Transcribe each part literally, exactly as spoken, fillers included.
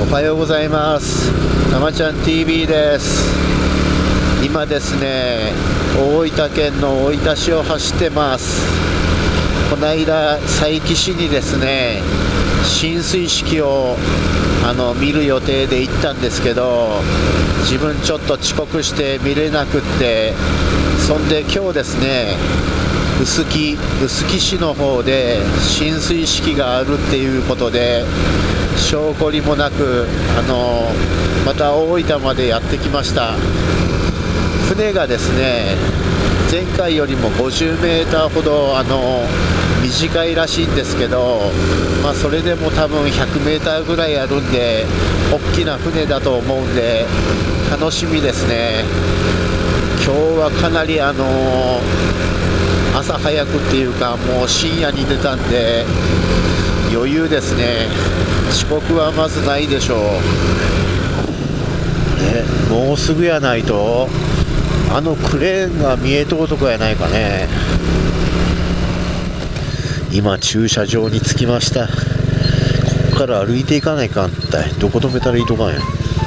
おはようございます。たまちゃん ティーブイ です。今ですね、大分県の大分市を走ってます。この間佐伯市にですね、進水式をあの見る予定で行ったんですけど、自分ちょっと遅刻して見れなくって、そんで今日ですね、臼杵臼杵市の方で進水式があるっていうことで、証拠りもなくあのまた大分までやってきました。船がですね、前回よりもごじゅうメーターほどあの短いらしいんですけど、まあ、それでも多分ひゃくメーターぐらいあるんで、大きな船だと思うんで楽しみですね。今日はかなりあの朝早くっていうか、もう深夜に出たんで余裕ですね。遅刻はまずないでしょう、ね、もうすぐやないとあのクレーンが見えとうとこやないかね。今駐車場に着きました。ここから歩いていかないかんったい。どこ止めたらいいとかんや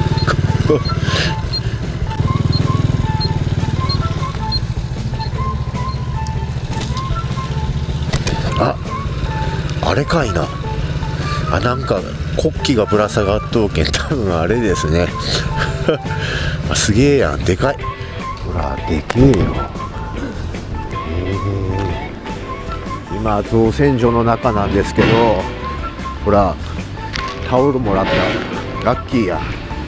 あ、あれかいなあ、なんか国旗がぶら下がっとうけん、多分あれですねすげえやん、でかい。ほら、でけえよ。えー、今造船所の中なんですけど、ほらタオルもらった。ラッキーや。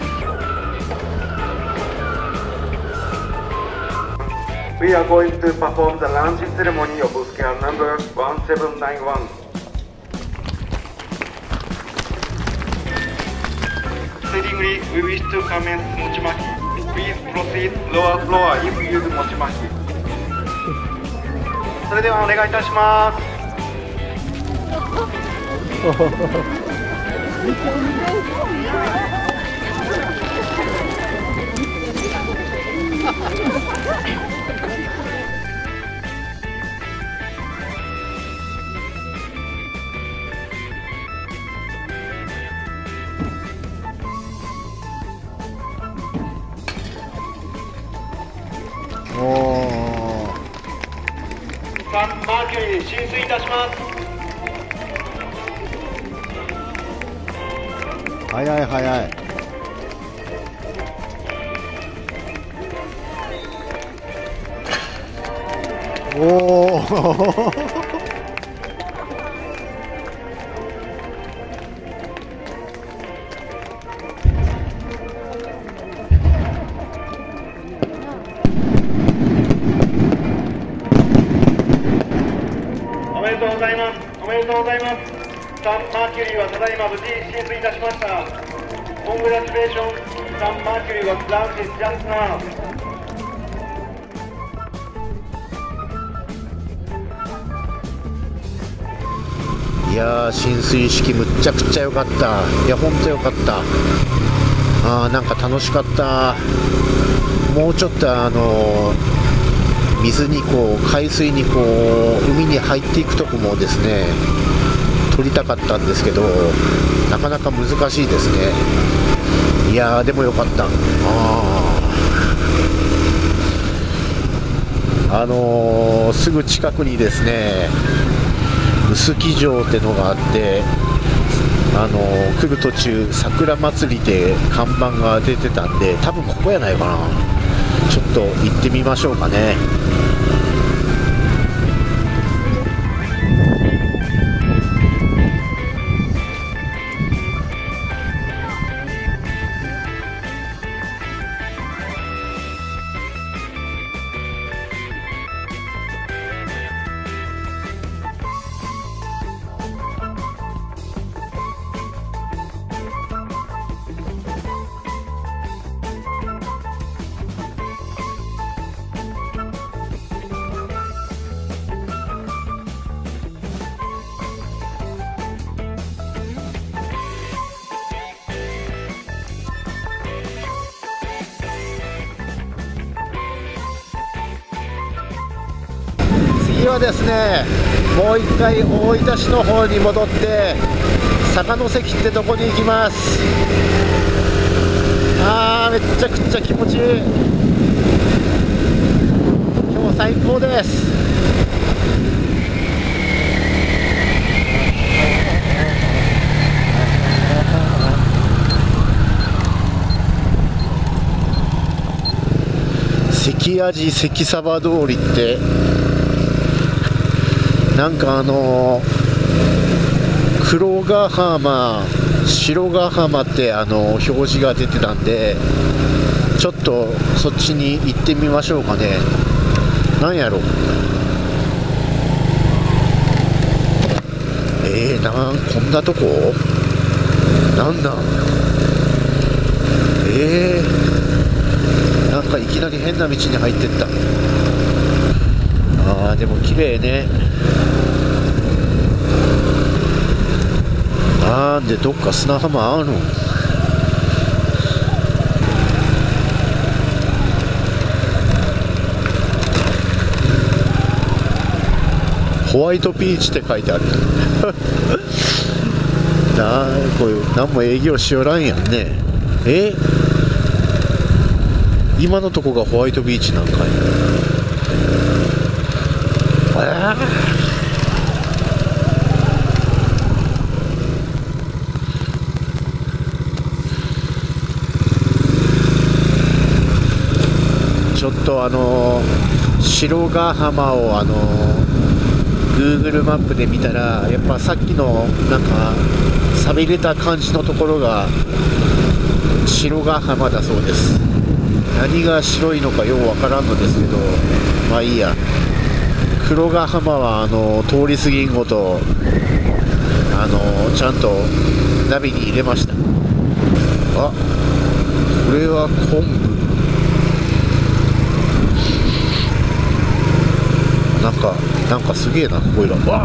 We are going to perform the launch ceremony of scale number one seven nine one. Accordingly, we wish to commence mochimaki. Please proceed lower floor if use mochimaki. それではお願いいたします。サンマーキュリー進水いたします。 早い早い。おおおめでとうございます。おめでとうございます。サンマーキュリーはただいま無事進水いたしました。コングラチュレーション、サンマーキュリーはランチジャンプナー。 いやー、進水式むっちゃくちゃ良かった。いや、ほんと良かった。あー、なんか楽しかった。もうちょっとあのー、水にこう海水にこう海に入っていくとこもですね撮りたかったんですけど、なかなか難しいですね。いやー、でも良かった。あーあのー、すぐ近くにですね臼杵城ってのがあって、あのー、来る途中桜祭りで看板が出てたんで、多分ここやないかな。ちょっと行ってみましょうかね。次はですね、もう一回大分市の方に戻って坂関ってとこに行きます。あー、めっちゃくちゃ気持ちいい。今日最高です。関屋寺関沢通りってなんかあのー、黒ヶ浜白ヶ浜ってあのー、表示が出てたんで、ちょっとそっちに行ってみましょうかね。なんやろ、えー、なんこんなとこなんなん、えー、なんかいきなり変な道に入ってった。あーでも綺麗ね。なんでどっか砂浜あるの。ホワイトビーチって書いてあるなあ、こういう何も営業しよらんやんね。え今のとこがホワイトビーチなんかい。あちょっとあのー、白ヶ浜をあのー、Google マップで見たらやっぱさっきのなんか寂れた感じのところが白ヶ浜だそうです。何が白いのかようわからんのですけど、まあいいや。黒ヶ浜はあの通り過ぎんごとあのちゃんとナビに入れました。あ、これは昆布。なんかなんかすげえな、ここいら。わっ、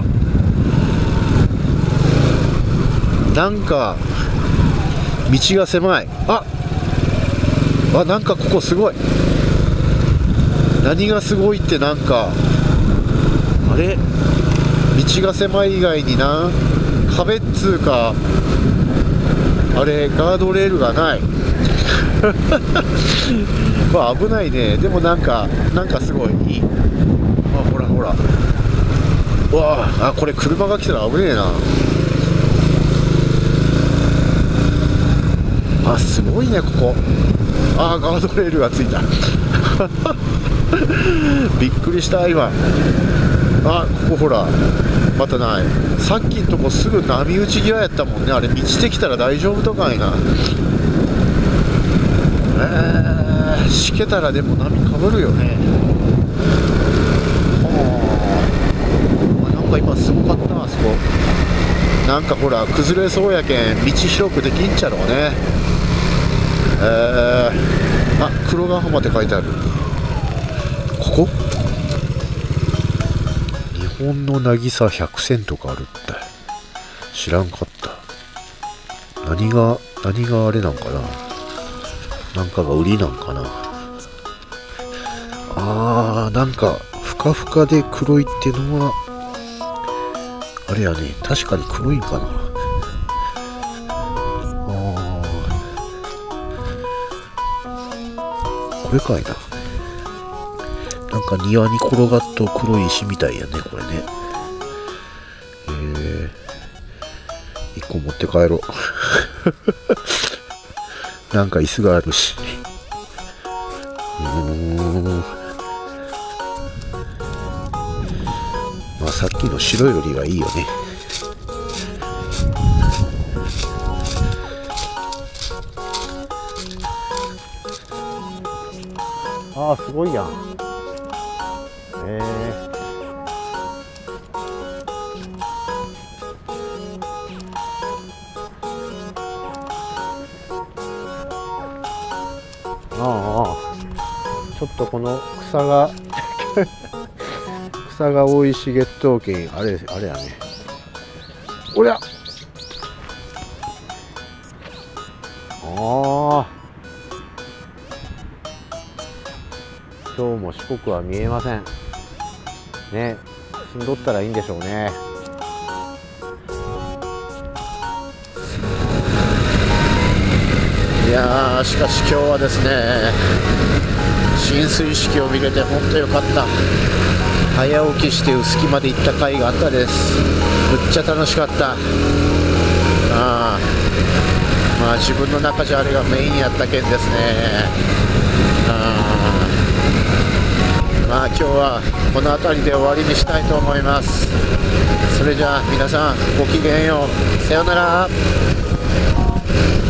なんか道が狭い。ああ、なんかここすごい。何がすごいってなんかあれ、道が狭い以外にな、壁っつうかあれガードレールがないまあ危ないね。でもなんかなんかすごいいい。あ、ほらほら、うわあ、これ車が来たら危ねえな。あ、すごいねここ。あー、ガードレールがついたびっくりした今。あ、ここほらまたない。さっきんとこすぐ波打ち際やったもんね。あれ道できたら大丈夫とかいな。えー、しけたらでも波かぶるよね。はあ、なんか今すごかったなあそこ。なんかほら崩れそうやけん道広くできんちゃろうね。えー、あ、黒ヶ浜って書いてある。ここ日本の渚百選とかあるって知らんかった。何が何があれなんかな、なんかが売りなんかな。あー、なんかふかふかで黒いってのはあれやね、確かに黒いんかな。これかいな。なんか庭に転がっと黒い石みたいやねこれね。えー、一個持って帰ろうなんか椅子があるし。うーん、まあさっきの白よりはいいよね。あー、すごいやん。えー、ああ、ちょっとこの草が草が生い茂っとうけん、あれあれやね。おりゃ、ああ、今日も四国は見えませんね。住んどったらいいんでしょうね。 やー、しかし今日はですね、進水式を見れて本当よかった。早起きして臼杵まで行った甲斐があったです。むっちゃ楽しかった。ああ、まあ自分の中じゃあれがメインやったけんですね。ああ、まあ今日はこの辺りで終わりにしたいと思います。それじゃあ皆さんごきげんよう。さようなら。